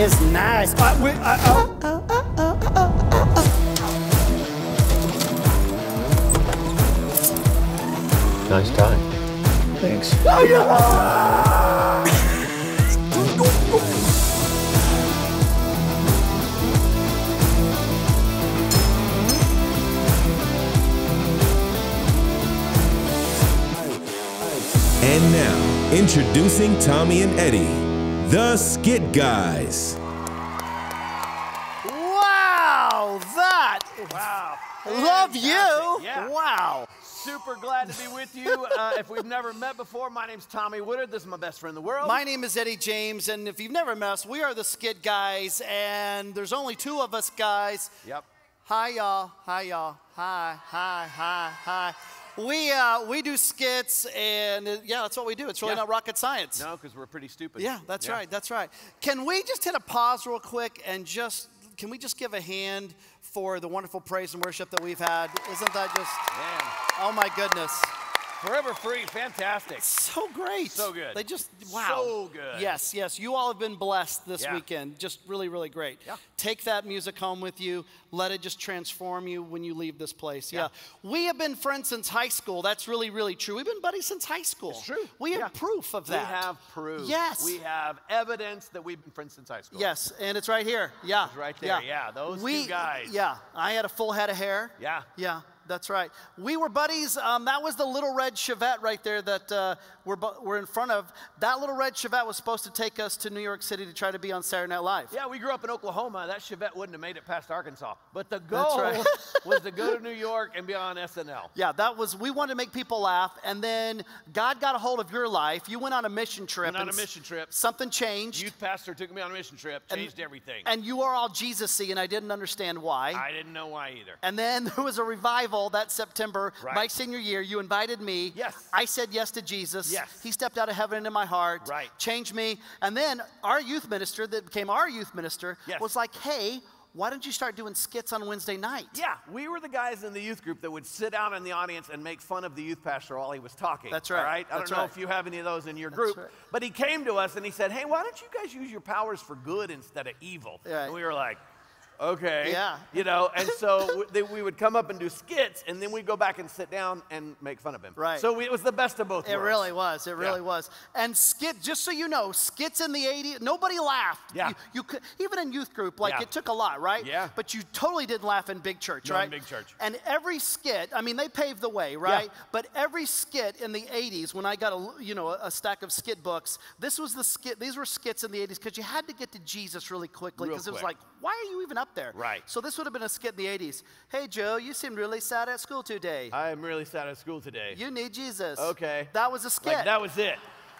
is nice. Nice tie. Thanks. And now, introducing Tommy and Eddie, the Skit Guys. Wow, that. Wow. Love you. Yeah. Wow. Super glad to be with you. If we've never met before, my name's Tommy Woodard. This is my best friend in the world. My name is Eddie James, and if you've never met us, we are the Skit Guys, and there's only two of us guys. Yep. Hi, y'all. Hi, y'all. Hi, hi, hi, hi. We do skits, and yeah, that's what we do. It's really not rocket science. No, because we're pretty stupid. Yeah, that's right. That's right. Can we just hit a pause real quick and can we just give a hand for the wonderful praise and worship that we've had? Isn't that just, Man. oh my goodness. Forever Free, fantastic. So great. So good. They just, wow. So good. Yes, yes. You all have been blessed this Yeah. weekend. Just really, really great. Yeah. Take that music home with you. Let it just transform you when you leave this place. Yeah. We have been friends since high school. That's really, really true. We've been buddies since high school. It's true. We have proof of that. We have proof. Yes. We have evidence that we've been friends since high school. Yes, and it's right here. Yeah. It's right there. Yeah, those two guys. Yeah, I had a full head of hair. Yeah. Yeah. That's right. We were buddies. That was the little red Chevette right there that we're in front of. That little red Chevette was supposed to take us to New York City to try to be on Saturday Night Live. Yeah, we grew up in Oklahoma. That Chevette wouldn't have made it past Arkansas. But the goal right. was to go to New York and be on SNL. Yeah, we wanted to make people laugh, and then God got a hold of your life. You went on a mission trip. Went on a mission trip. Something changed. Youth pastor took me on a mission trip, changed everything. And you are all Jesus-y, and I didn't understand why. I didn't know why either. And then there was a revival that September, my senior year. You invited me. Yes. I said yes to Jesus. Yes. He stepped out of heaven into my heart. Right. Changed me. And then our youth minister that became our youth minister was like, hey, why don't you start doing skits on Wednesday night? Yeah, we were the guys in the youth group that would sit out in the audience and make fun of the youth pastor while he was talking. That's right. All right? I don't know if you have any of those in your group, but he came to us and he said, hey, why don't you guys use your powers for good instead of evil? Right. And we were like, okay. Yeah. You know, and so we would come up and do skits, and then we'd go back and sit down and make fun of him. Right. So it was the best of both worlds. It really was. It really was. And just so you know, skits in the 80s, nobody laughed. Yeah. You could, even in youth group, it took a lot, right? Yeah. But you totally didn't laugh in big church, No, right? in big church. And every skit, I mean, they paved the way, right? Yeah. But every skit in the 80s, when I got a stack of skit books, these were skits in the 80s because you had to get to Jesus really quickly because it was like, why are you even up there? Right. So this would have been a skit in the 80s. Hey, Joe, you seem really sad at school today. I am really sad at school today. You need Jesus. Okay. That was a skit. Like, that was it.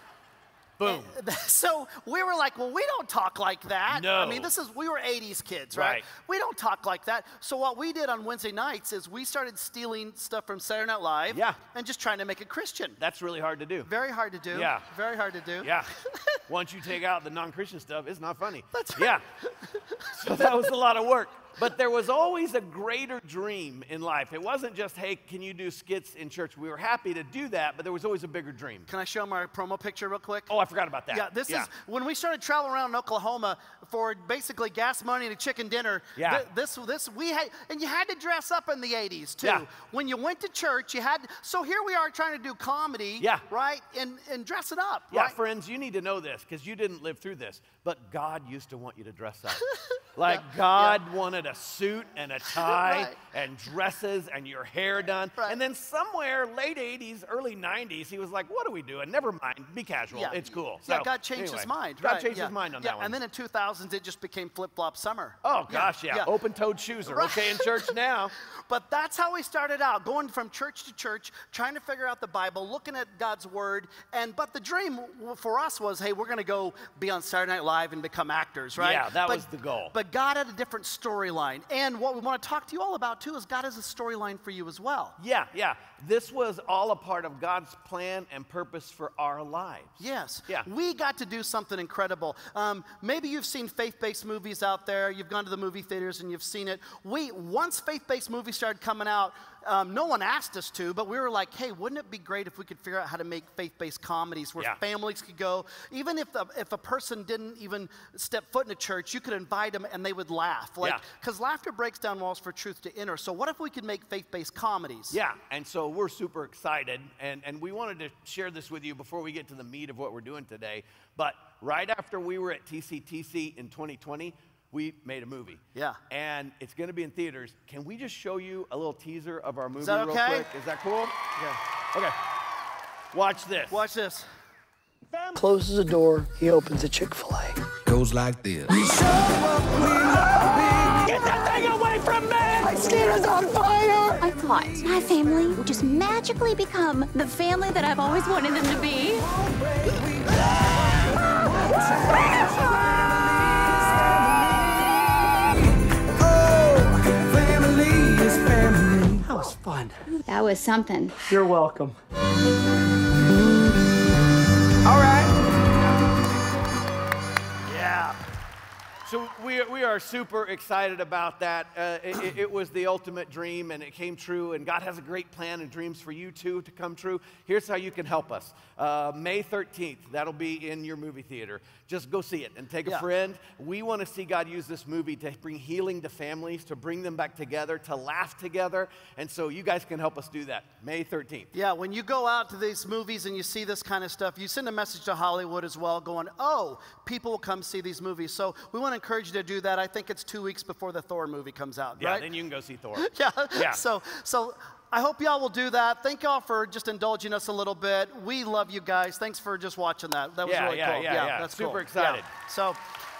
Boom. So we were like, well, we don't talk like that. No. I mean, we were 80s kids, right? We don't talk like that. So what we did on Wednesday nights is we started stealing stuff from Saturday Night Live and just trying to make it Christian. That's really hard to do. Very hard to do. Yeah. Very hard to do. Yeah. Once you take out the non-Christian stuff, it's not funny. That's right. Yeah. So that was a lot of work. But there was always a greater dream in life. It wasn't just, hey, can you do skits in church? We were happy to do that, but there was always a bigger dream. Can I show them our promo picture real quick? Oh, I forgot about that. Yeah, this is when we started traveling around in Oklahoma for basically gas money and a chicken dinner. Yeah. This we had, and you had to dress up in the 80s too. Yeah. When you went to church, you had. So here we are trying to do comedy. Yeah. Right, and dress it up. Yeah, right? friends, you need to know this because you didn't live through this. But God used to want you to dress up. Like God wanted a suit and a tie and dresses and your hair done. And then somewhere late 80s, early 90s, he was like, what are we doing? Never mind. Be casual. Yeah. It's cool. Yeah, So, God changed his mind. God changed his mind on that one. And then in 2000s, it just became flip-flop summer. Oh, gosh, yeah. Open-toed shoes are okay in church now. But that's how we started out, going from church to church, trying to figure out the Bible, looking at God's Word. But the dream for us was, hey, we're going to go be on Saturday Night Live and become actors, right? Yeah, that was the goal. But God had a different storyline. And what we want to talk to you all about, too, is God has a storyline for you as well. Yeah, yeah. This was all a part of God's plan and purpose for our lives. Yes. Yeah. We got to do something incredible. Maybe you've seen faith-based movies out there. You've gone to the movie theaters and you've seen it. Once faith-based movies started coming out, no one asked us to, but we were like, hey, wouldn't it be great if we could figure out how to make faith-based comedies where families could go, even if a person didn't even step foot in a church, you could invite them and they would laugh. Because laughter breaks down walls for truth to enter. So what if we could make faith-based comedies? Yeah, and so we're super excited, and we wanted to share this with you before we get to the meat of what we're doing today. But right after we were at TCTC in 2020, we made a movie. Yeah. And it's going to be in theaters. Can we just show you a little teaser of our movie Is that real okay? quick? Is that cool? Yeah. Okay. Watch this. Watch this. Closes the door, he opens a Chick-fil-A. Goes like this. Get that thing away from me! My skin is on fire! I thought my family would just magically become the family that I've always wanted them to be. That was fun. That was something. You're welcome. All right. Yeah. So we are super excited about that. It was the ultimate dream, and it came true, and God has a great plan and dreams for you, too, to come true. Here's how you can help us. May 13th, that'll be in your movie theater. Just go see it and take a friend. We want to see God use this movie to bring healing to families, to bring them back together, to laugh together, and so you guys can help us do that. May 13th. Yeah, when you go out to these movies and you see this kind of stuff, you send a message to Hollywood as well going, oh, people will come see these movies. So we want to encourage you to do that. I think it's 2 weeks before the Thor movie comes out, yeah, right? then you can go see Thor. Yeah. So I hope y'all will do that. Thank y'all for just indulging us a little bit. We love you guys. Thanks for just watching that. That was really cool. Yeah. That's super cool. excited. Yeah.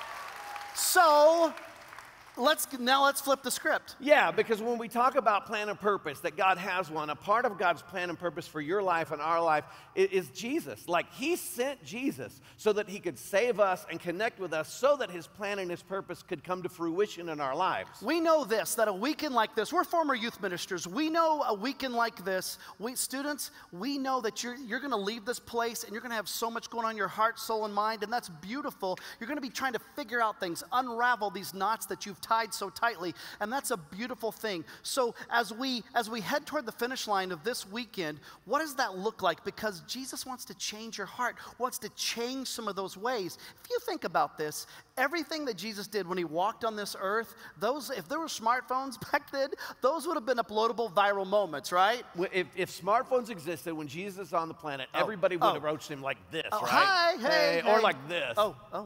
So let's flip the script. Yeah, because when we talk about plan and purpose, that God has one, a part of God's plan and purpose for your life and our life is Jesus. Like, he sent Jesus so that he could save us and connect with us so that his plan and his purpose could come to fruition in our lives. We know this, that a weekend like this, we're former youth ministers. We know a weekend like this, students, we know that you're going to leave this place and you're going to have so much going on in your heart, soul, and mind, and that's beautiful. You're going to be trying to figure out things, unravel these knots that you've tied so tightly, and that's a beautiful thing. So as we head toward the finish line of this weekend, what does that look like? Because Jesus wants to change your heart, wants to change some of those ways. If you think about this, everything that Jesus did when he walked on this earth, if there were smartphones back then, those would have been uploadable viral moments, right? If smartphones existed when Jesus was on the planet, everybody would have approached him like this, right? Hi, hey, or like this.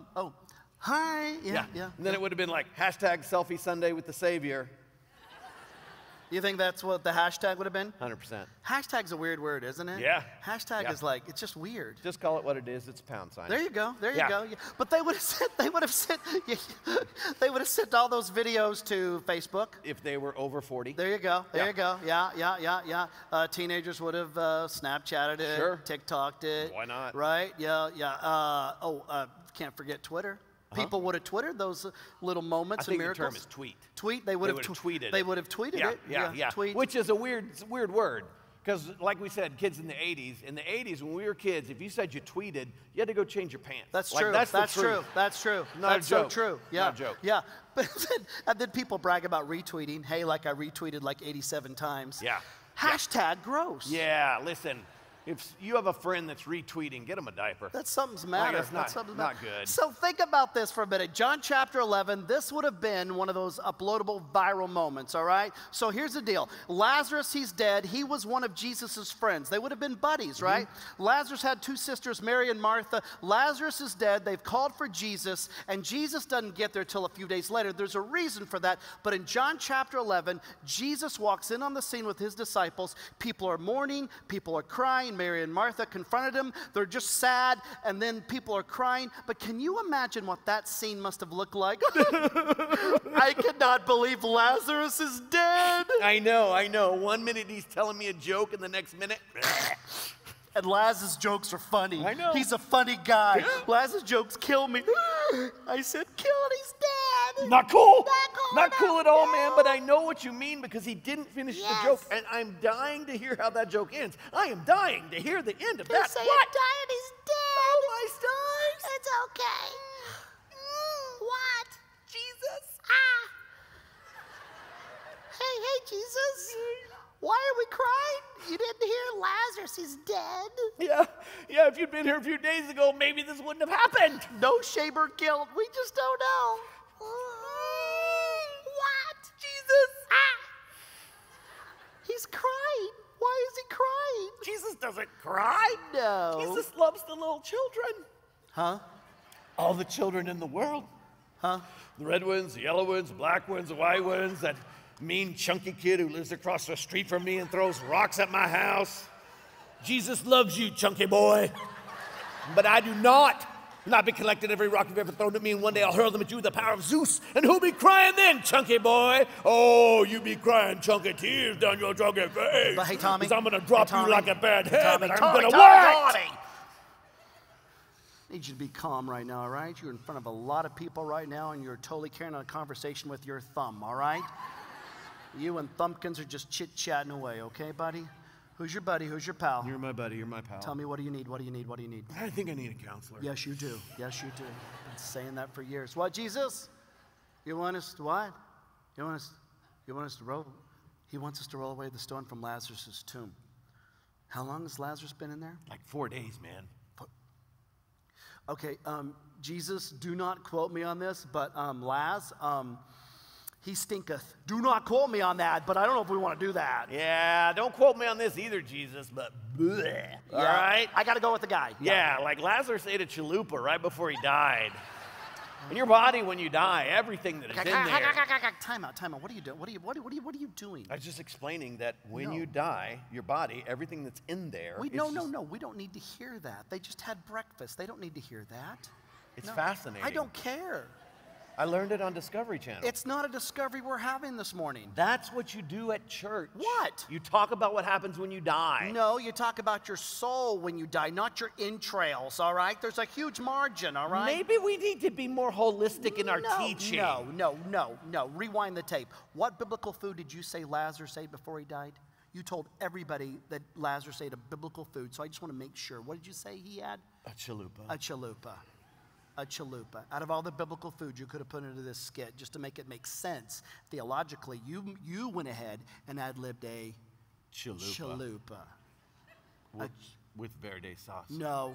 Hi, yeah. And then it would have been like hashtag selfie Sunday with the Savior. You think that's what the hashtag would have been? 100%. Hashtag's a weird word, isn't it? Yeah. Hashtag is like, it's just weird. Just call it what it is. It's a pound sign. There you go. There you go. Yeah. But they would have sent all those videos to Facebook. If they were over 40. There you go. There you go. Yeah. Teenagers would have Snapchatted it, Sure. TikToked it. Why not? Right? Yeah. Can't forget Twitter. People would have Twittered those little moments and miracles. I think the term is tweet. Tweet. They would have tweeted. They would have tweeted it. Yeah. Tweet. Which is a weird word. Because, like we said, kids in the 80s. In the 80s, when we were kids, if you said you tweeted, you had to go change your pants. That's like, true. That's true. That's true. Not that's a joke. So true. Yeah. Not a joke. Yeah. And then people brag about retweeting. Hey, like I retweeted like 87 times. Yeah. Hashtag gross. Yeah. Listen. If you have a friend that's retweeting, get them a diaper. That's something's matter. That's not good. So think about this for a minute. John chapter 11, this would have been one of those uploadable viral moments, all right? So here's the deal. Lazarus, he's dead. He was one of Jesus' friends. They would have been buddies, right? Lazarus had two sisters, Mary and Martha. Lazarus is dead. They've called for Jesus, and Jesus doesn't get there till a few days later. There's a reason for that. But in John chapter 11, Jesus walks in on the scene with his disciples. People are mourning. People are crying. Mary and Martha confronted him. They're just sad, and then people are crying. But can you imagine what that scene must have looked like? I cannot believe Lazarus is dead. I know. 1 minute he's telling me a joke, and the next minute... And Laz's jokes are funny. I know. He's a funny guy. Laz's jokes kill me. I said, killed, he's dead. Not cool. Not cool at all, man, but I know what you mean because he didn't finish the joke, and I'm dying to hear how that joke ends. I am dying to hear the end of that. Say What? dying, he's dead. Oh, my stars. It's okay. What? Jesus. Hey, Jesus. Why are we crying? You didn't hear Lazarus is dead? Yeah, if you'd been here a few days ago, maybe this wouldn't have happened. No shame or guilt. We just don't know. What? Jesus. He's crying. Why is he crying? Jesus doesn't cry. No. Jesus loves the little children. Huh? All the children in the world. Huh? The red ones, the yellow ones, the black ones, the white ones, that mean chunky kid who lives across the street from me and throws rocks at my house. Jesus loves you, chunky boy. But I do not. And I've been collecting every rock you've ever thrown at me, and one day I'll hurl them at you with the power of Zeus. And who'll be crying then, chunky boy? Oh, you be crying chunky tears down your chunky face. But hey, Tommy. 'Cause I'm going to drop you like a bad head, and I'm Tommy, going to Tommy. wait. I need you to be calm right now, all right? You're in front of a lot of people right now, and you're totally carrying on a conversation with your thumb, all right? You and Thumpkins are just chit-chatting away, okay, buddy? Who's your buddy? Who's your pal? You're my buddy. You're my pal. Tell me, what do you need? What do you need? What do you need? I think I need a counselor. Yes, you do. Yes, you do. I've been saying that for years. What, Jesus? You want us to what? You want us to roll? He wants us to roll away the stone from Lazarus' tomb. How long has Lazarus been in there? Like 4 days, man. Okay, Jesus, do not quote me on this, but Laz, he stinketh. Do not quote me on that, but I don't know if we want to do that. Yeah, don't quote me on this either, Jesus, but bleh, all right? I got to go with the guy. Yeah, like Lazarus ate a chalupa right before he died. In your body, when you die, everything that is in there. Time out. What are you doing? What are you doing? I was just explaining that when you die, your body, everything that's in there. No. We don't need to hear that. They just had breakfast. They don't need to hear that. It's fascinating. I don't care. I learned it on Discovery Channel. It's not a discovery we're having this morning. That's what you do at church. What? You talk about what happens when you die. No, you talk about your soul when you die, not your entrails, all right? There's a huge margin, all right? Maybe we need to be more holistic in our teaching. No. Rewind the tape. What biblical food did you say Lazarus ate before he died? You told everybody that Lazarus ate a biblical food, so I just want to make sure. What did you say he had? A chalupa. A chalupa. A chalupa. Out of all the biblical food you could have put into this skit, just to make it make sense theologically, you went ahead and ad-libbed a chalupa. With verde sauce. No,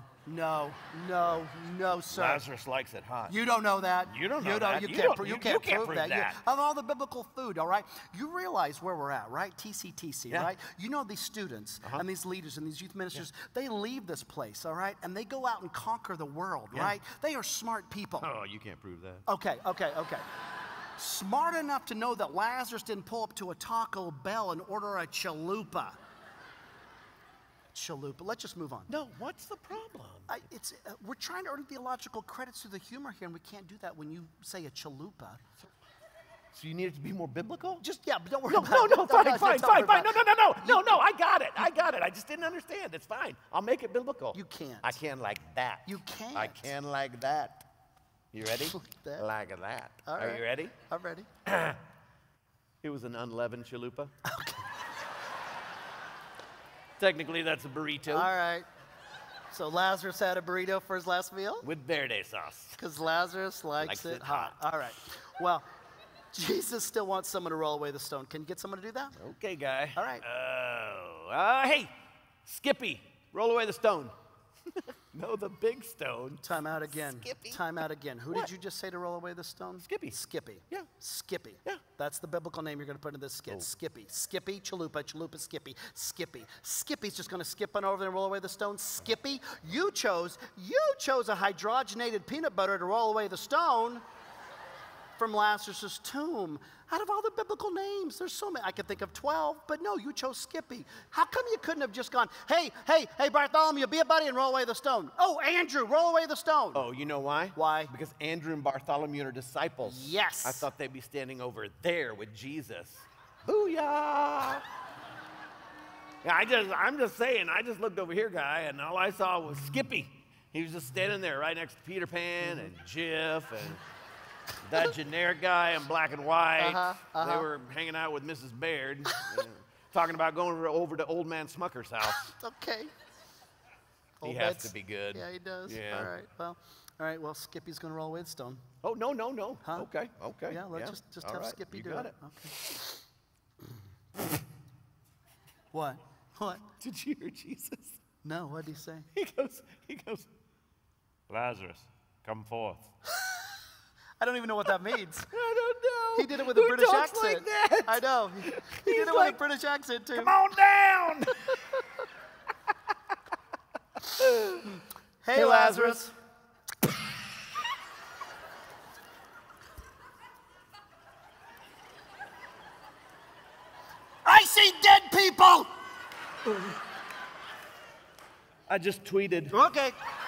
sir. Lazarus likes it hot. You don't know that. You don't know that. You can't prove that. Of all the biblical food, all right? You realize where we're at, right? TCTC, right? You know these students and these leaders and these youth ministers, they leave this place, all right? And they go out and conquer the world, right? They are smart people. Oh, you can't prove that. Okay. Smart enough to know that Lazarus didn't pull up to a Taco Bell and order a chalupa. Let's just move on. No, what's the problem? We're trying to earn theological credits through the humor here, and we can't do that when you say a chalupa. So you need it to be more biblical? But don't worry No, about it. fine. No, I got it. I just didn't understand. It's fine. I'll make it biblical. You can't. I can like that. You can't. I can like that. You ready? Like that. Like that. All right. Are you ready? I'm ready. It was an unleavened chalupa. Okay. Technically, that's a burrito. All right. So Lazarus had a burrito for his last meal? With verde sauce. Because Lazarus likes it hot. All right. Well, Jesus still wants someone to roll away the stone. Can you get someone to do that? Okay, guy. All right. Hey, Skippy, roll away the stone. No, the big stone. Time out again. Skippy. Time out again. Who did you just say to roll away the stone? Skippy. Skippy. Yeah. Skippy. Yeah. That's the biblical name you're going to put in this skit. Skippy. Skippy, chalupa, Skippy. Skippy. Skippy's just going to skip on over there and roll away the stone. Skippy, you chose a hydrogenated peanut butter to roll away the stone from Lazarus' tomb. Out of all the biblical names, there's so many. I could think of 12, but no, you chose Skippy. How come you couldn't have just gone, hey, Bartholomew, be a buddy and roll away the stone? Oh, Andrew, roll away the stone. Oh, you know why? Why? Because Andrew and Bartholomew are disciples. Yes. I thought they'd be standing over there with Jesus. Booyah! Yeah, I'm just saying, I just looked over here, guy, and all I saw was Skippy. He was just standing there right next to Peter Pan and Jiff and that generic guy in black and white. They were hanging out with Mrs. Baird, talking about going over to Old Man Smucker's house. Okay. He has to be good. Yeah, he does. Yeah. All right. Well, Skippy's going to roll away the stone. Oh, no. Huh? Okay. Yeah, let's just have Skippy do it. Got it. Okay. What? What? Did you hear Jesus? No, what did he say? He goes, Lazarus, come forth. I don't even know what that means. I don't know. He did it with a British accent. Like that? I know. He did it with a British accent too. Come on down. Hey, Lazarus. I see dead people. I just tweeted. Okay.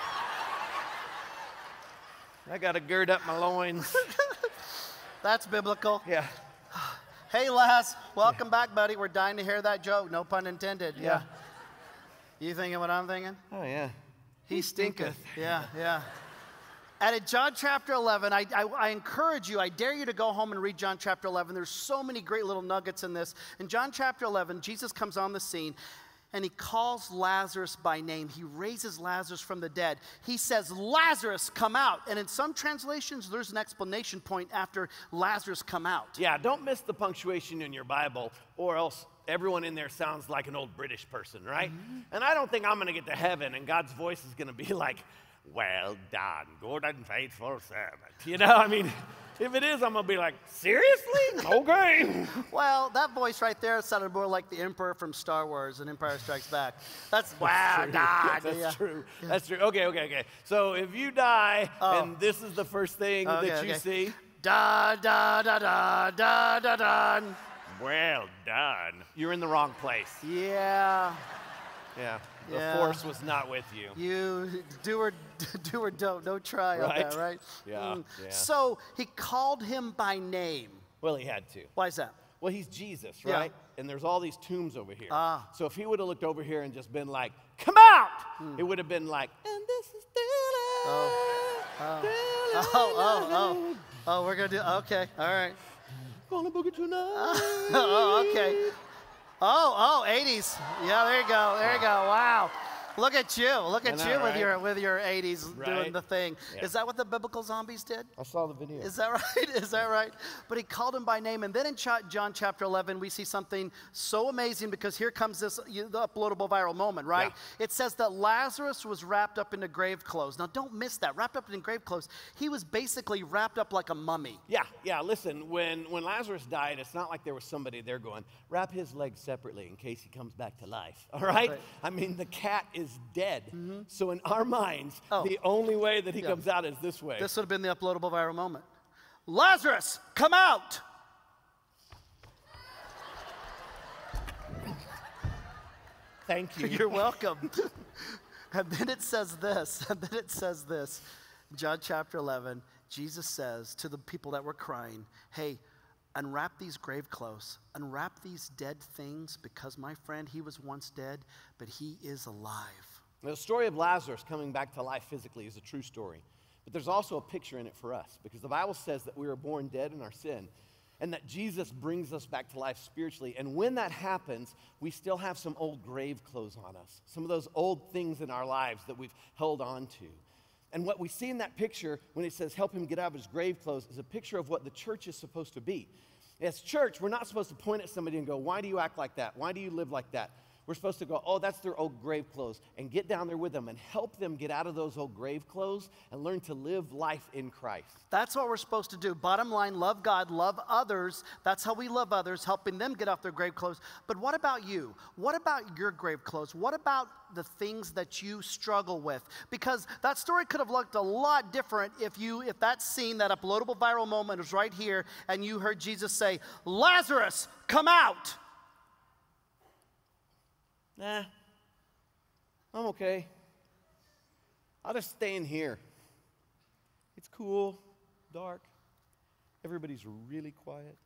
I got to gird up my loins. That's biblical. Yeah. Hey, Laz, welcome back, buddy. We're dying to hear that joke. No pun intended. Yeah. You thinking what I'm thinking? Oh, yeah. He stinketh. Yeah, yeah. And in John chapter 11, I encourage you, I dare you to go home and read John chapter 11. There's so many great little nuggets in this. In John chapter 11, Jesus comes on the scene, and he calls Lazarus by name. He raises Lazarus from the dead. He says, Lazarus, come out. And in some translations, there's an explanation point after Lazarus come out. Yeah, don't miss the punctuation in your Bible, or else everyone in there sounds like an old British person, right? Mm-hmm. And I don't think I'm going to get to heaven, and God's voice is going to be like, well done, good and faithful servant. You know, I mean, if it is, I'm going to be like, seriously? Okay. Well, that voice right there sounded more like the Emperor from Star Wars and Empire Strikes Back. That's wow, done. That's true. Yeah. That's true. Okay. So if you die, and this is the first thing that you see. Da, da, da, da, da, da, da. Well done. You're in the wrong place. Yeah. Yeah. The force was not with you. You do or don't. No try on that, right? Yeah, yeah. So he called him by name. Well, he had to. Why is that? Well, he's Jesus, right? Yeah. And there's all these tombs over here. So if he would have looked over here and just been like, come out, it would have been like, and this is Oh, we're going to do, okay, all right. Gonna boogie tonight. Okay. Oh, 80s. Yeah, there you go. There you go. Wow. Look at you. Look at you with your 80s doing the thing. Yeah. Is that what the biblical zombies did? I saw the video. Is that right? Is that right? But he called him by name. And then in John chapter 11, we see something so amazing because here comes the uploadable viral moment, right? Yeah. It says that Lazarus was wrapped up in grave clothes. Now, don't miss that. Wrapped up in grave clothes. He was basically wrapped up like a mummy. Yeah. Listen, when Lazarus died, it's not like there was somebody there going, wrap his legs separately in case he comes back to life. All right? I mean, the cat is dead. Mm-hmm. So in our minds, the only way that he comes out is this way. This would have been the uploadable viral moment. Lazarus, come out! Thank you. You're welcome. And then it says this. John chapter 11, Jesus says to the people that were crying, hey, unwrap these grave clothes, unwrap these dead things, because my friend, he was once dead, but he is alive. Now, the story of Lazarus coming back to life physically is a true story, but there's also a picture in it for us, because the Bible says that we were born dead in our sin, and that Jesus brings us back to life spiritually. And when that happens, we still have some old grave clothes on us, some of those old things in our lives that we've held on to. And what we see in that picture when it says help him get out of his grave clothes is a picture of what the church is supposed to be. As church, we're not supposed to point at somebody and go, why do you act like that? Why do you live like that? We're supposed to go, oh, that's their old grave clothes, and get down there with them and help them get out of those old grave clothes and learn to live life in Christ. That's what we're supposed to do. Bottom line, love God, love others. That's how we love others, helping them get off their grave clothes. But what about you? What about your grave clothes? What about the things that you struggle with? Because that story could have looked a lot different if that scene, that uploadable viral moment was right here, and you heard Jesus say, Lazarus, come out. Nah, I'm okay. I'll just stay in here. It's cool, dark. Everybody's really quiet.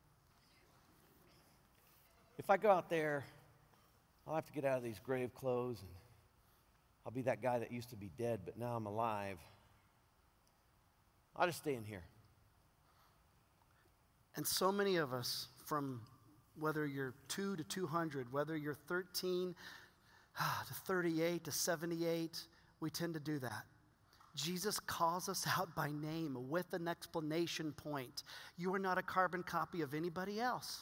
If I go out there, I'll have to get out of these grave clothes, and I'll be that guy that used to be dead, but now I'm alive. I'll just stay in here. And so many of us, from whether you're 2 to 200, whether you're 13 to 38 to 78, we tend to do that. Jesus calls us out by name with an explanation point. You are not a carbon copy of anybody else.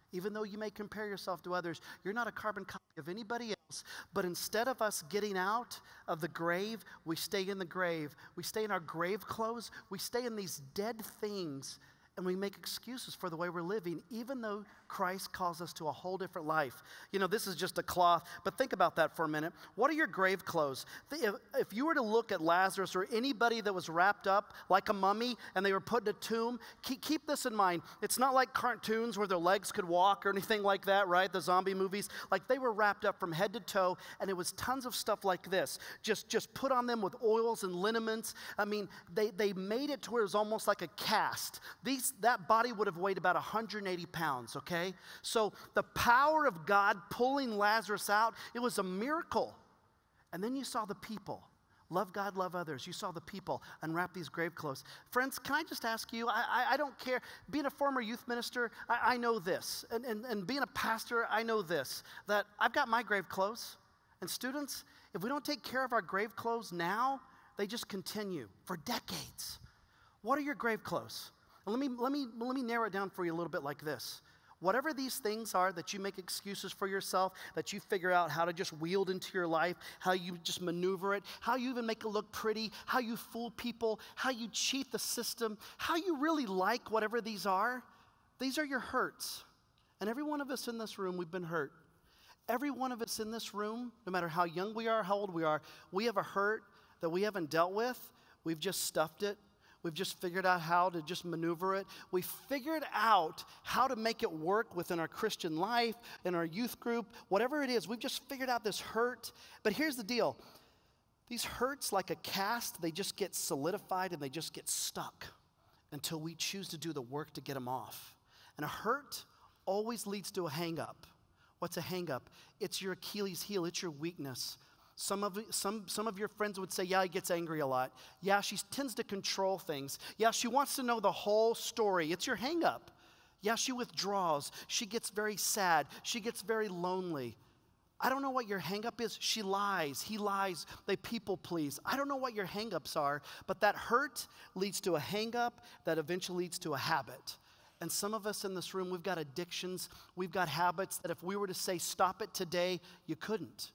Even though you may compare yourself to others, you're not a carbon copy of anybody else. But instead of us getting out of the grave, we stay in the grave. We stay in our grave clothes. We stay in these dead things. And we make excuses for the way we're living, even though Christ calls us to a whole different life. You know, this is just a cloth, but think about that for a minute. What are your grave clothes? If you were to look at Lazarus or anybody that was wrapped up like a mummy and they were put in a tomb, keep this in mind. It's not like cartoons where their legs could walk or anything like that, right? The zombie movies. Like, they were wrapped up from head to toe, and it was tons of stuff like this. Just put on them with oils and liniments. I mean, they made it to where it was almost like a cast. That body would have weighed about 180 pounds, okay? So the power of God pulling Lazarus out, it was a miracle. And then you saw the people. Love God, love others. You saw the people unwrap these grave clothes. Friends, can I just ask you, I don't care. Being a former youth minister, I know this. And being a pastor, I know this, that I've got my grave clothes. And students, if we don't take care of our grave clothes now, they just continue for decades. What are your grave clothes? Let me narrow it down for you a little bit like this. Whatever these things are that you make excuses for yourself, that you figure out how to just wield into your life, how you just maneuver it, how you even make it look pretty, how you fool people, how you cheat the system, how you really like whatever these are your hurts. And every one of us in this room, we've been hurt. Every one of us in this room, no matter how young we are, how old we are, we have a hurt that we haven't dealt with. We've just stuffed it. We've just figured out how to just maneuver it. We figured out how to make it work within our Christian life, in our youth group, whatever it is. We've just figured out this hurt. But here's the deal. These hurts, like a cast, they just get solidified and they just get stuck until we choose to do the work to get them off. And a hurt always leads to a hang-up. What's a hang-up? It's your Achilles heel. It's your weakness. Some of your friends would say, yeah, he gets angry a lot. Yeah, she tends to control things. Yeah, she wants to know the whole story. It's your hang-up. Yeah, she withdraws. She gets very sad. She gets very lonely. I don't know what your hang-up is. She lies. He lies. They people please. I don't know what your hang-ups are, but that hurt leads to a hang-up that eventually leads to a habit. And some of us in this room, we've got addictions. We've got habits that if we were to say, stop it today, you couldn't.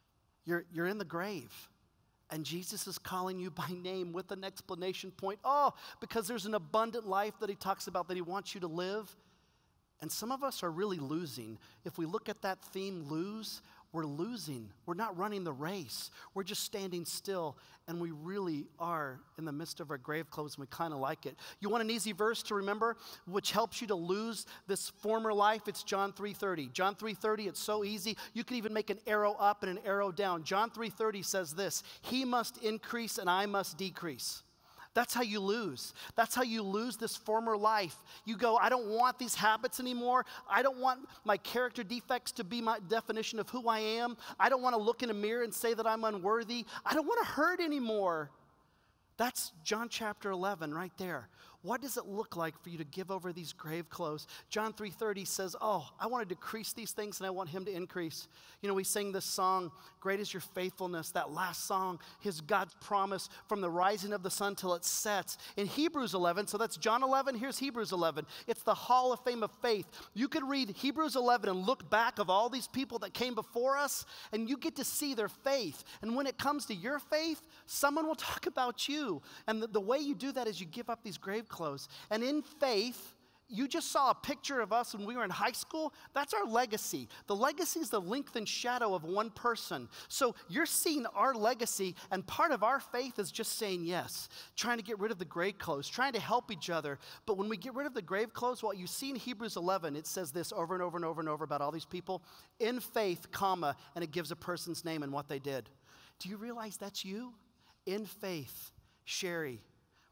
You're in the grave, and Jesus is calling you by name with an explanation point. Oh, because there's an abundant life that he talks about that he wants you to live. And some of us are really losing. If we look at that theme, lose, we're losing. We're not running the race. We're just standing still, and we really are in the midst of our grave clothes, and we kind of like it. You want an easy verse to remember, which helps you to lose this former life? It's John 3:30. John 3:30, it's so easy. You can even make an arrow up and an arrow down. John 3:30 says this, he must increase and I must decrease. That's how you lose. That's how you lose this former life. You go, I don't want these habits anymore. I don't want my character defects to be my definition of who I am. I don't want to look in a mirror and say that I'm unworthy. I don't want to hurt anymore. That's John chapter 11 right there. What does it look like for you to give over these grave clothes? John 3:30 says, oh, I want to decrease these things and I want him to increase. You know, we sing this song, great is your faithfulness, that last song, his God's promise from the rising of the sun till it sets. In Hebrews 11, so that's John 11, here's Hebrews 11. It's the hall of fame of faith. You could read Hebrews 11 and look back of all these people that came before us, and you get to see their faith. And when it comes to your faith, someone will talk about you. And the way you do that is you give up these grave clothes. And in faith, you just saw a picture of us when we were in high school. That's our legacy. The legacy is the lengthened shadow of one person. So you're seeing our legacy, and part of our faith is just saying yes, trying to get rid of the grave clothes, trying to help each other. But when we get rid of the grave clothes, what you see in Hebrews 11, it says this over and over and over and over about all these people. In faith, comma, and it gives a person's name and what they did. Do you realize that's you? In faith, Sherry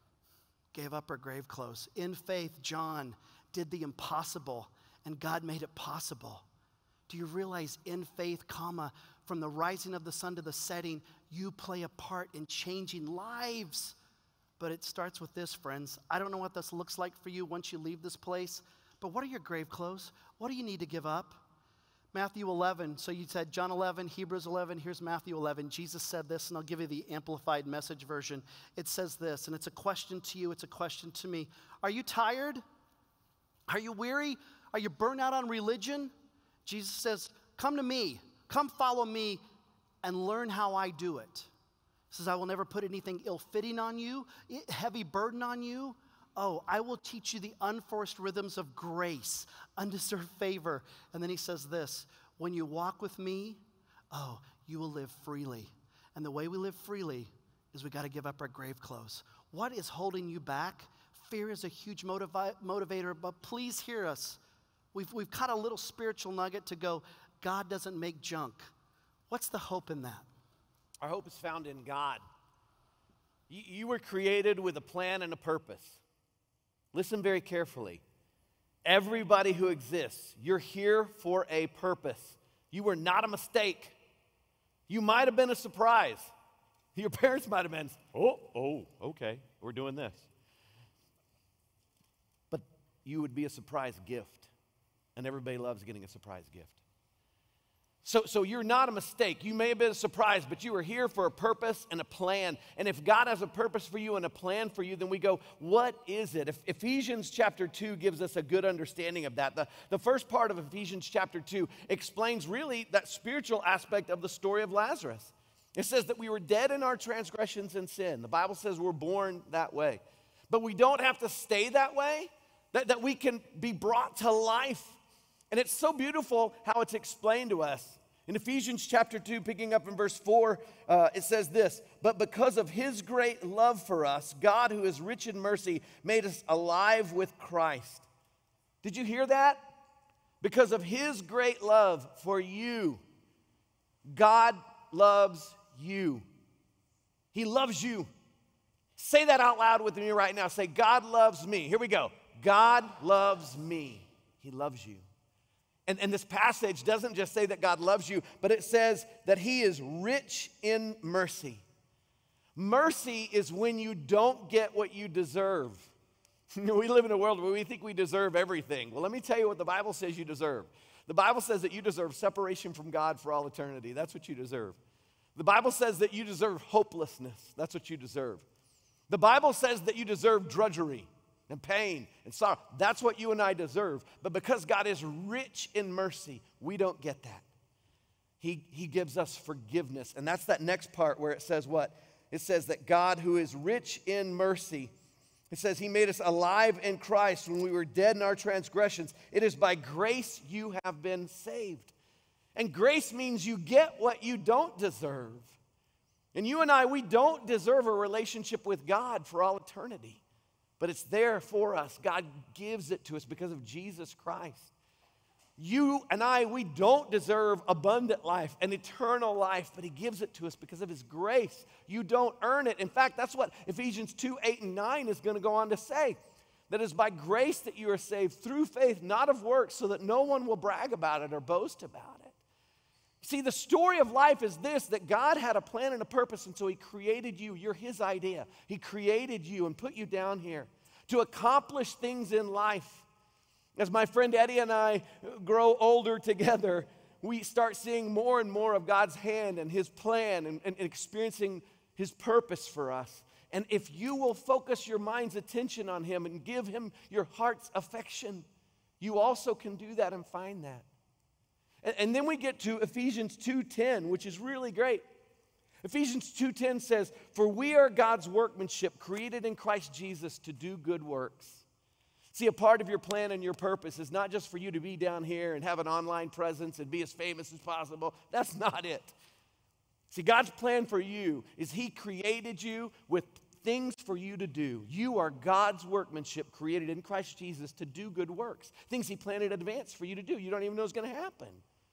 gave up her grave clothes. In faith, John did the impossible, and God made it possible. Do you realize in faith, comma, from the rising of the sun to the setting, you play a part in changing lives? But it starts with this, friends. I don't know what this looks like for you once you leave this place, but what are your grave clothes? What do you need to give up? Matthew 11, so you said John 11, Hebrews 11, here's Matthew 11. Jesus said this, and I'll give you the amplified message version. It says this, and it's a question to you, it's a question to me. Are you tired? Are you weary? Are you burnt out on religion? Jesus says, come to me. Come follow me and learn how I do it. He says, I will never put anything ill-fitting on you, heavy burden on you. Oh, I will teach you the unforced rhythms of grace, undeserved favor. And then he says this, when you walk with me, oh, you will live freely. And the way we live freely is we got to give up our grave clothes. What is holding you back? Fear is a huge motivator, but please hear us. We've caught a little spiritual nugget to go, God doesn't make junk. What's the hope in that? Our hope is found in God. You were created with a plan and a purpose. Listen very carefully. Everybody who exists, you're here for a purpose. You were not a mistake. You might have been a surprise. Your parents might have been, okay, we're doing this. But you would be a surprise gift. And everybody loves getting a surprise gift. So you're not a mistake. You may have been a surprise, but you were here for a purpose and a plan. And if God has a purpose for you and a plan for you, then we go, what is it? If Ephesians chapter 2 gives us a good understanding of that. The first part of Ephesians chapter 2 explains really that spiritual aspect of the story of Lazarus. It says that we were dead in our transgressions and sin. The Bible says we're born that way. But we don't have to stay that way, that we can be brought to life. And it's so beautiful how it's explained to us. In Ephesians chapter 2, picking up in verse 4, it says this, but because of his great love for us, God, who is rich in mercy, made us alive with Christ. Did you hear that? Because of his great love for you, God loves you. He loves you. Say that out loud with me right now. Say, God loves me. Here we go. God loves me. He loves you. And this passage doesn't just say that God loves you, but it says that he is rich in mercy. Mercy is when you don't get what you deserve. We live in a world where we think we deserve everything. Well, let me tell you what the Bible says you deserve. The Bible says that you deserve separation from God for all eternity. That's what you deserve. The Bible says that you deserve hopelessness. That's what you deserve. The Bible says that you deserve drudgery and pain and sorrow. That's what you and I deserve. But because God is rich in mercy, we don't get that. He gives us forgiveness. And that's that next part where it says what? It says that God, who is rich in mercy, it says he made us alive in Christ when we were dead in our transgressions. It is by grace you have been saved. And grace means you get what you don't deserve. And you and I, we don't deserve a relationship with God for all eternity. But it's there for us. God gives it to us because of Jesus Christ. You and I, we don't deserve abundant life and eternal life, but he gives it to us because of his grace. You don't earn it. In fact, that's what Ephesians 2, 8, and 9 is going to go on to say. That is by grace that you are saved through faith, not of works, so that no one will brag about it or boast about it. See, the story of life is this, that God had a plan and a purpose, and so he created you. You're his idea. He created you and put you down here to accomplish things in life. As my friend Eddie and I grow older together, we start seeing more and more of God's hand and his plan and experiencing his purpose for us. And if you will focus your mind's attention on him and give him your heart's affection, you also can do that and find that. And then we get to Ephesians 2:10, which is really great. Ephesians 2:10 says, for we are God's workmanship, created in Christ Jesus to do good works. See, a part of your plan and your purpose is not just for you to be down here and have an online presence and be as famous as possible. That's not it. See, God's plan for you is he created you with things for you to do. You are God's workmanship created in Christ Jesus to do good works. Things he planned in advance for you to do. You don't even know it's going to happen.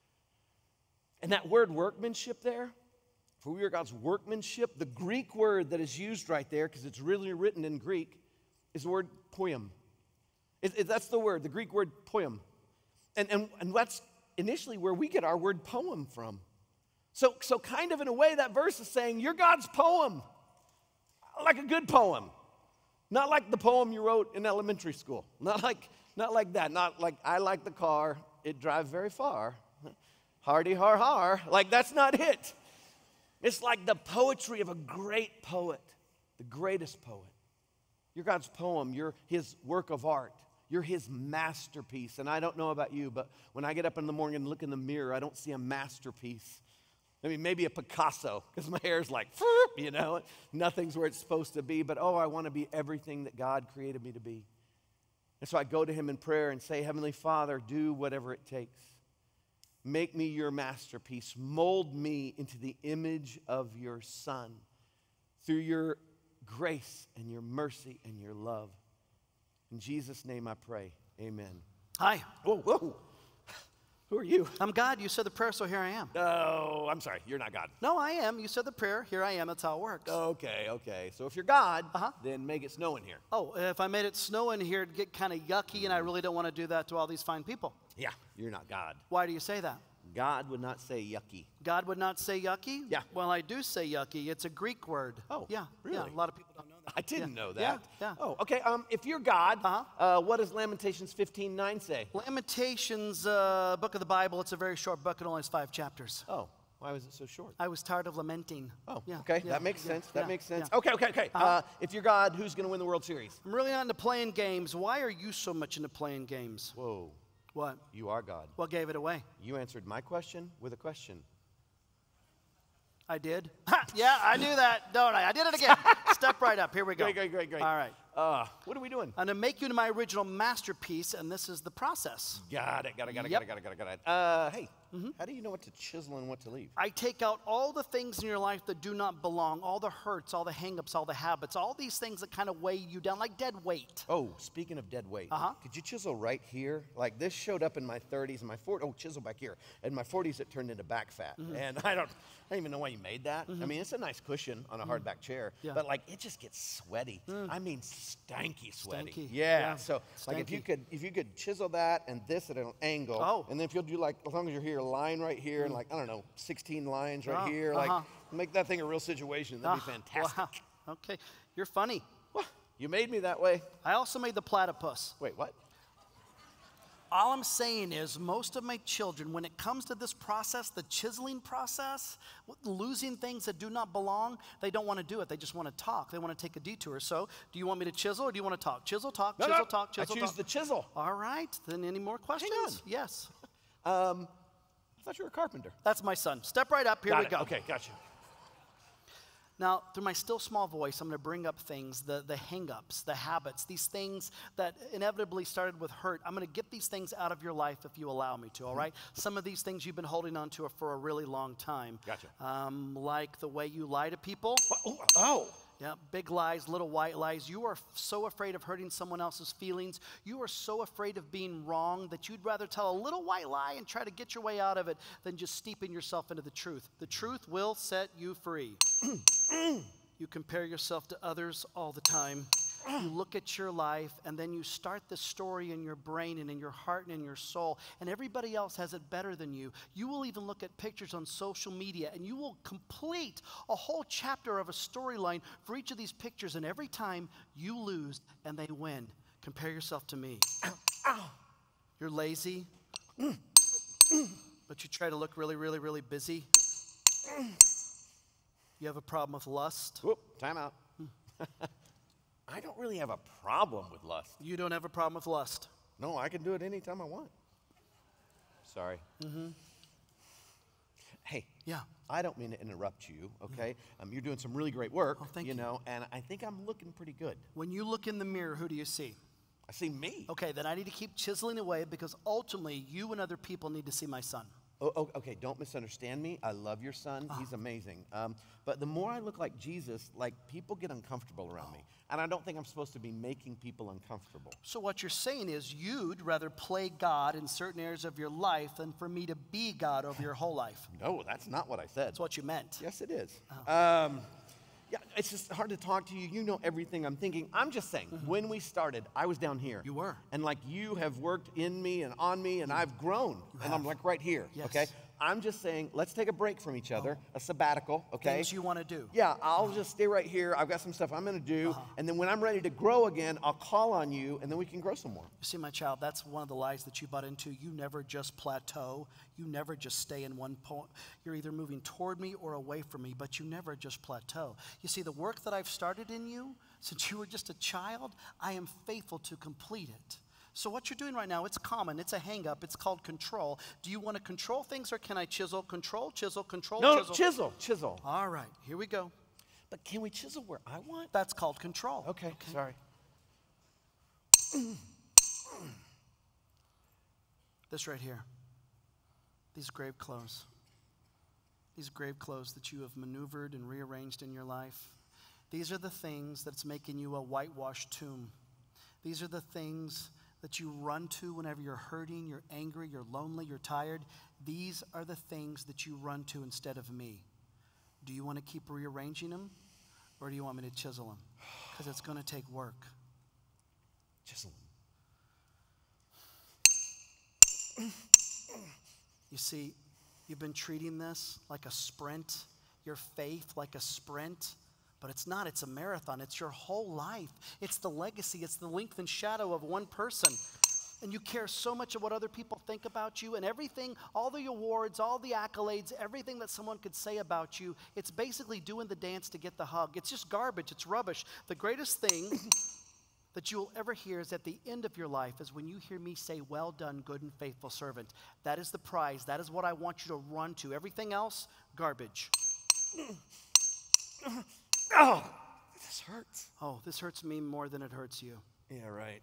And that word workmanship there, for we are God's workmanship, the Greek word that is used right there, because it's really written in Greek, is the word poem. That's the word, the Greek word poem. And that's initially where we get our word poem from. So kind of in a way, that verse is saying, you're God's poem. Like a good poem. Not like the poem you wrote in elementary school. Not like that. Not like, I like the car, it drives very far. Hardy har har. Like, that's not it. It's like the poetry of a great poet. The greatest poet. You're God's poem. You're his work of art. You're his masterpiece. And I don't know about you, but when I get up in the morning and look in the mirror, I don't see a masterpiece. I mean, maybe a Picasso, because my hair's like, you know, nothing's where it's supposed to be. But, oh, I want to be everything that God created me to be. And so I go to him in prayer and say, Heavenly Father, do whatever it takes. Make me your masterpiece. Mold me into the image of your Son through your grace and your mercy and your love. In Jesus' name I pray. Amen. Hi. Whoa, whoa. Who are you? I'm God. You said the prayer, so here I am. Oh, I'm sorry. You're not God. No, I am. You said the prayer. Here I am. That's how it works. Okay, okay. So if you're God, then make it snow in here. Oh, if I made it snow in here, it'd get kind of yucky, and I really don't want to do that to all these fine people. Yeah, you're not God. Why do you say that? God would not say yucky. God would not say yucky? Yeah. Well, I do say yucky. It's a Greek word. Oh, yeah. really? Yeah, a lot of people don't know that. I didn't know that. Yeah. Oh, okay. If you're God, what does Lamentations 15:9 say? Lamentations, book of the Bible, it's a very short book. It only has 5 chapters. Oh, why was it so short? I was tired of lamenting. Oh, yeah, okay. yeah, That makes sense. That yeah, makes sense. yeah. Okay. If you're God, who's going to win the World Series? I'm really not into playing games. Why are you so much into playing games? Whoa. What? You are God. What gave it away? You answered my question with a question. I did? Yeah, I knew that, don't I? I did it again. Step right up. Here we go. Great. All right. What are we doing? I'm going to make you into my original masterpiece, and this is the process. Got it. Yep. Hey, how do you know what to chisel and what to leave? I take out all the things in your life that do not belong, all the hurts, all the hang-ups, all the habits, all these things that kind of weigh you down, like dead weight. Oh, speaking of dead weight, could you chisel right here? Like this showed up in my 30s and my 40s. Oh, chisel back here. In my 40s, it turned into back fat. And I don't even know why you made that. I mean, it's a nice cushion on a hard back chair, but like it just gets sweaty. I mean, stanky sweaty. Stanky. Yeah. So like Stanky. if you could chisel that and this at an angle, and then if you'll do like, as long as you're here, a line right here and like, I don't know, 16 lines right here, like make that thing a real situation. That'd be fantastic. Wow. Okay. You're funny. Well, you made me that way. I also made the platypus. Wait, what? All I'm saying is most of my children, when it comes to this process, the chiseling process, losing things that do not belong, they don't want to do it. They just want to talk. They want to take a detour. So do you want me to chisel or do you want to talk? Chisel, talk, No, chisel, no. talk, chisel, I choose talk. the chisel. All right. Then any more questions? Hang on. Yes. I thought you were a carpenter. That's my son. Step right up. Here we go. Okay, gotcha. Now, through my still small voice, I'm going to bring up things, the hang-ups, the habits, these things that inevitably started with hurt. I'm going to get these things out of your life if you allow me to, all right? Some of these things you've been holding on to for a really long time. Gotcha. Like the way you lie to people. Oh. Yeah, big lies, little white lies. You are so afraid of hurting someone else's feelings. You are so afraid of being wrong that you'd rather tell a little white lie and try to get your way out of it than just steeping yourself into the truth. The truth will set you free. You compare yourself to others all the time. You look at your life, and then you start the story in your brain and in your heart and in your soul, and everybody else has it better than you. You will even look at pictures on social media, and you will complete a whole chapter of a storyline for each of these pictures, and every time you lose and they win, compare yourself to me. You're lazy, but you try to look really, really, really busy. You have a problem with lust. Whoop, time out. I don't really have a problem with lust. You don't have a problem with lust. No, I can do it anytime I want. Sorry. Hey. Yeah. I don't mean to interrupt you, okay? You're doing some really great work, thank you know, and I think I'm looking pretty good. When you look in the mirror, who do you see? I see me. Okay, then I need to keep chiseling away because ultimately you and other people need to see my son. Oh, okay, don't misunderstand me. I love your son. He's amazing. But the more I look like Jesus, like people get uncomfortable around me. And I don't think I'm supposed to be making people uncomfortable. So what you're saying is you'd rather play God in certain areas of your life than for me to be God over your whole life. No, that's not what I said. That's what you meant. Yes, it is. Yeah, it's just hard to talk to you. You know everything I'm thinking. I'm just saying, when we started, I was down here. You were. And like you have worked in me and on me, and I've grown. And I'm like right here, Yes. okay? I'm just saying, let's take a break from each other, a sabbatical, okay? Things you want to do. Yeah, I'll just stay right here. I've got some stuff I'm going to do. And then when I'm ready to grow again, I'll call on you, and then we can grow some more. You see, my child, that's one of the lies that you bought into. You never just plateau. You never just stay in one point. You're either moving toward me or away from me, but you never just plateau. You see, the work that I've started in you, since you were just a child, I am faithful to complete it. So what you're doing right now, it's common. It's a hang-up. It's called control. Do you want to control things, or can I chisel? Control, chisel, control, No, chisel. chisel. All right, here we go. But can we chisel where I want? That's called control. Okay. Sorry. This right here. These grave clothes. These grave clothes that you have maneuvered and rearranged in your life. These are the things that's making you a whitewashed tomb. These are the things that you run to whenever you're hurting, you're angry, you're lonely, you're tired. These are the things that you run to instead of me. Do you want to keep rearranging them, or do you want me to chisel them? Because it's going to take work. Chisel. You see, you've been treating this like a sprint, your faith like a sprint, but it's not. It's a marathon. It's your whole life. It's the legacy. It's the length and shadow of one person. And you care so much of what other people think about you, and everything, all the awards, all the accolades, everything that someone could say about you, it's basically doing the dance to get the hug. It's just garbage. It's rubbish. The greatest thing that you will ever hear is at the end of your life is when you hear me say, well done, good and faithful servant. That is the prize. That is what I want you to run to. Everything else, garbage. Oh, this hurts. Oh, this hurts me more than it hurts you. Yeah, right.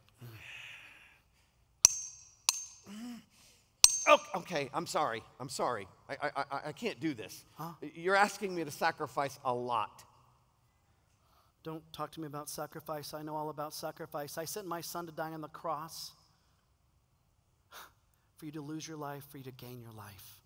Oh, okay, I'm sorry. I can't do this. Huh? You're asking me to sacrifice a lot. Don't talk to me about sacrifice. I know all about sacrifice. I sent my son to die on the cross for you to lose your life, for you to gain your life.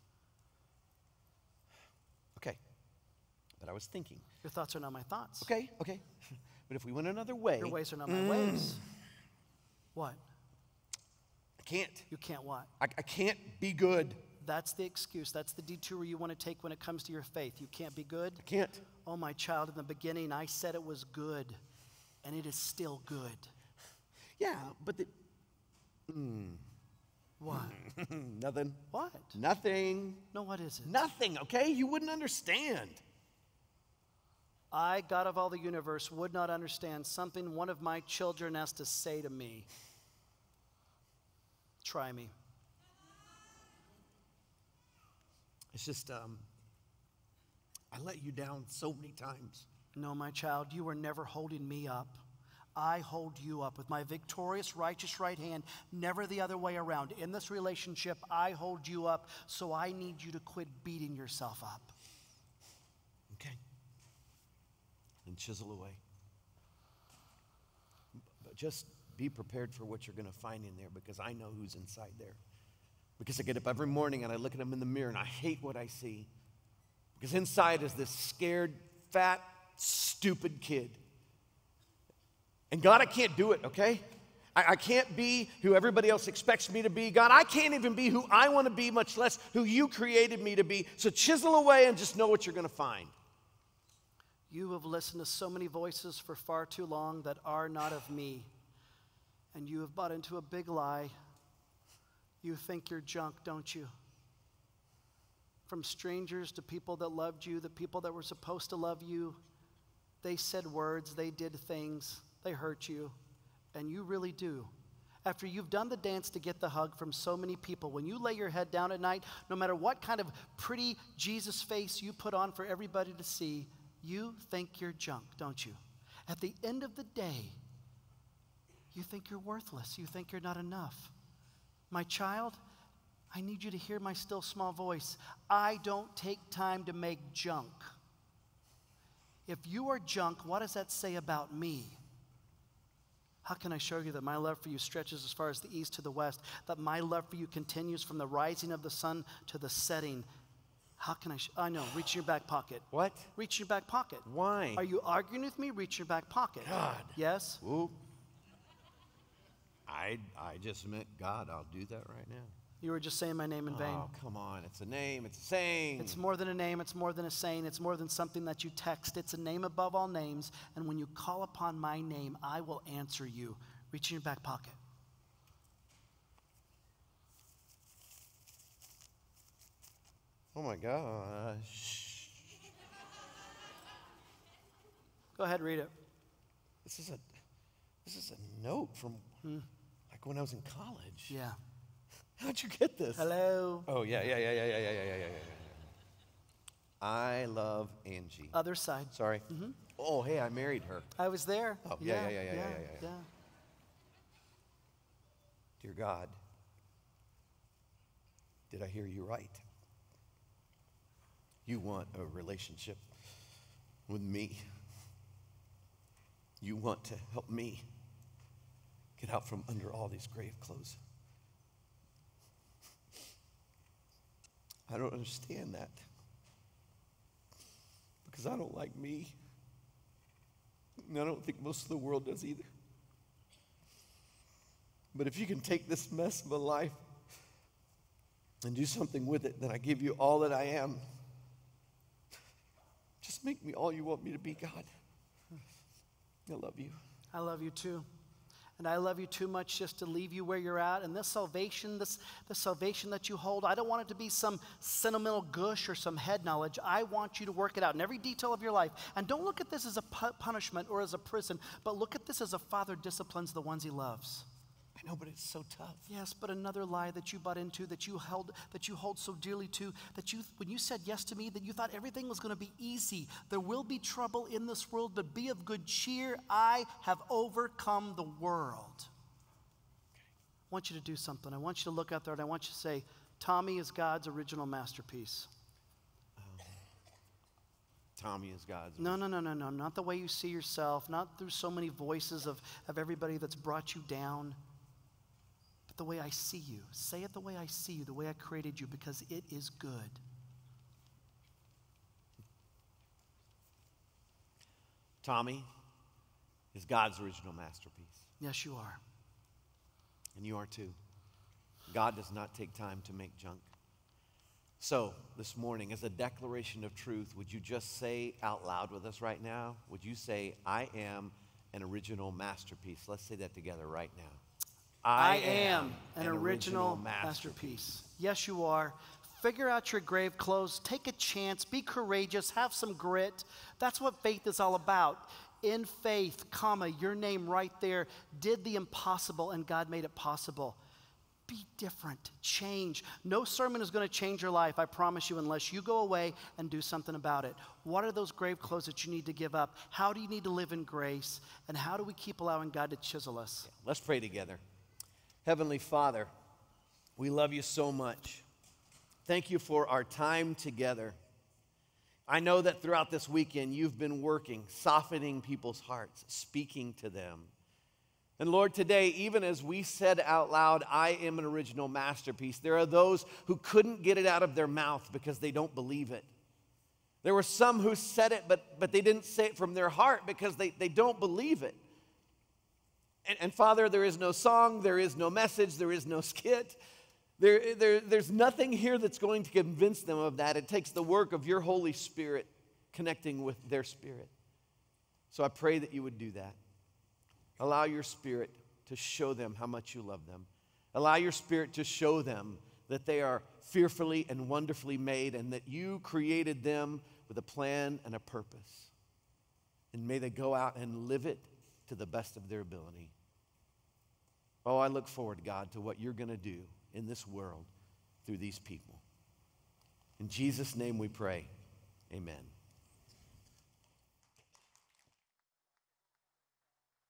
Okay, but I was thinking. Your thoughts are not my thoughts. Okay. But if we went another way. Your ways are not my ways. What? I can't. You can't what? I can't be good. That's the excuse. That's the detour you want to take when it comes to your faith. You can't be good? I can't. Oh, my child, in the beginning, I said it was good, and it is still good. Yeah, but the... What? Nothing. What? Nothing. No, what is it? Nothing, okay? You wouldn't understand. I, God of all the universe, would not understand something one of my children has to say to me. Try me. It's just, I let you down so many times. No, my child, you are never holding me up. I hold you up with my victorious, righteous right hand, never the other way around. In this relationship, I hold you up, so I need you to quit beating yourself up. Okay. And chisel away. But just be prepared for what you're going to find in there, because I know who's inside there. Because I get up every morning and I look at him in the mirror and I hate what I see. Because inside is this scared, fat, stupid kid. And God, I can't do it, okay? I can't be who everybody else expects me to be. God, I can't even be who I want to be, much less who you created me to be. So chisel away and just know what you're going to find. You have listened to so many voices for far too long that are not of me. And you have bought into a big lie. You think you're junk, don't you? From strangers to people that loved you, the people that were supposed to love you, they said words, they did things, they hurt you, and you really do. After you've done the dance to get the hug from so many people, when you lay your head down at night, no matter what kind of pretty Jesus face you put on for everybody to see, you think you're junk, don't you? At the end of the day, you think you're worthless. You think you're not enough. My child, I need you to hear my still small voice. I don't take time to make junk. If you are junk, what does that say about me? How can I show you that my love for you stretches as far as the east to the west, that my love for you continues from the rising of the sun to the setting? How can I know, reach in your back pocket. What? Reach in your back pocket. Why? Are you arguing with me? Reach in your back pocket. God. Yes? Ooh. I just meant God. I'll do that right now. You were just saying my name in vain. Oh, come on. It's a name. It's a saying. It's more than a name. It's more than a saying. It's more than something that you text. It's a name above all names. And when you call upon my name, I will answer you. Reach in your back pocket. Oh, my gosh. Go ahead, read it. This is a note from like Like when I was in college. Yeah. How'd you get this? Hello. Oh, yeah. I love Angie. Other side. Sorry. Mm-hmm. Oh, hey, I married her. I was there. Oh, yeah. Dear God, did I hear you right? You want a relationship with me. You want to help me get out from under all these grave clothes. I don't understand that because I don't like me. And I don't think most of the world does either. But if you can take this mess of a life and do something with it, then I give you all that I am. Just make me all you want me to be, God. I love you. I love you too. And I love you too much just to leave you where you're at. And this salvation, the salvation that you hold, I don't want it to be some sentimental gush or some head knowledge. I want you to work it out in every detail of your life. And don't look at this as a punishment or as a prison, but look at this as a father disciplines the ones he loves. I know, but it's so tough. Yes, but another lie that you bought into, that you hold so dearly to, that when you said yes to me, that you thought everything was going to be easy. There will be trouble in this world, but be of good cheer. I have overcome the world. I want you to do something. I want you to look out there and I want you to say, Tommy is God's original masterpiece. Tommy is God's. No. Not the way you see yourself, not through so many voices of everybody that's brought you down. The way I see you. Say it the way I see you, the way I created you, because it is good. Tommy is God's original masterpiece. Yes, you are. And you are too. God does not take time to make junk. So, this morning, as a declaration of truth, would you just say out loud with us right now? Would you say, I am an original masterpiece? Let's say that together right now. I am an original masterpiece. Yes, you are. Figure out your grave clothes. Take a chance. Be courageous. Have some grit. That's what faith is all about. In faith, your name right there, did the impossible and God made it possible. Be different. Change. No sermon is going to change your life, I promise you, unless you go away and do something about it. What are those grave clothes that you need to give up? How do you need to live in grace? And how do we keep allowing God to chisel us? Let's pray together. Heavenly Father, we love you so much. Thank you for our time together. I know that throughout this weekend you've been working, softening people's hearts, speaking to them. And Lord, today, even as we said out loud, I am an original masterpiece, there are those who couldn't get it out of their mouth because they don't believe it. There were some who said it, but they didn't say it from their heart because they don't believe it. And Father, there is no song, there is no message, there is no skit. There's nothing here that's going to convince them of that. It takes the work of your Holy Spirit connecting with their spirit. So I pray that you would do that. Allow your Spirit to show them how much you love them. Allow your Spirit to show them that they are fearfully and wonderfully made and that you created them with a plan and a purpose. And may they go out and live it to the best of their ability. Oh, I look forward, God, to what you're going to do in this world through these people. In Jesus' name we pray. Amen.